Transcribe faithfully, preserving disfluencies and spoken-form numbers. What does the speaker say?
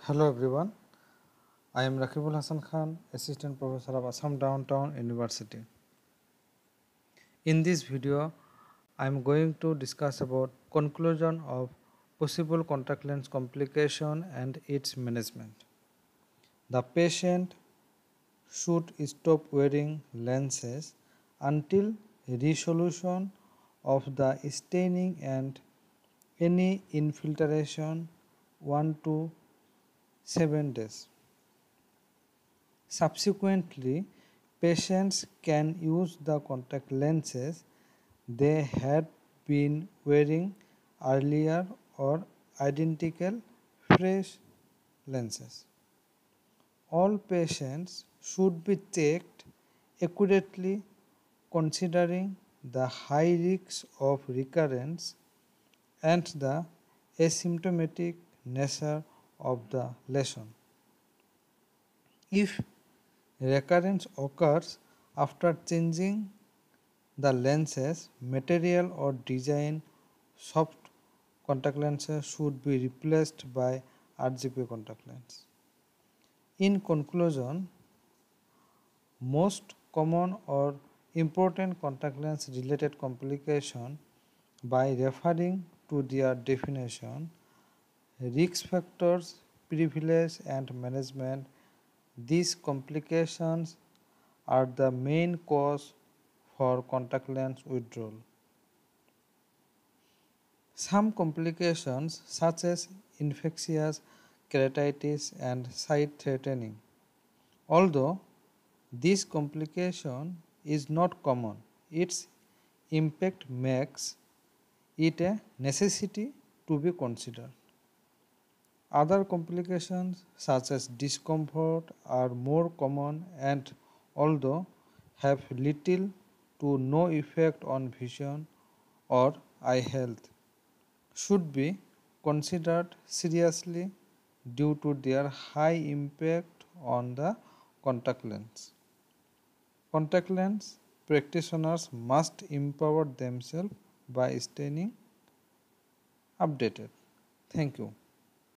Hello everyone, I am Rakibul Hassan Khan, Assistant Professor of Assam Downtown University. In this video, I am going to discuss about conclusion of possible contact lens complication and its management. The patient should stop wearing lenses until resolution of the staining and any infiltration one to seven days. Subsequently, patients can use the contact lenses they had been wearing earlier or identical fresh lenses. All patients should be checked accurately considering the high risks of recurrence and the asymptomatic nature of the lesion. If recurrence occurs after changing the lenses material or design, soft contact lenses should be replaced by R G P contact lens. In conclusion, most common or important contact lens related complication by referring to their definition, risk factors, privilege and management. These complications are the main cause for contact lens withdrawal. Some complications such as infectious keratitis and sight threatening. Although this complication is not common, its impact makes it a necessity to be considered. Other complications such as discomfort are more common and although have little to no effect on vision or eye health, should be considered seriously due to their high impact on the contact lens. Contact lens practitioners must empower themselves by staying updated. Thank you.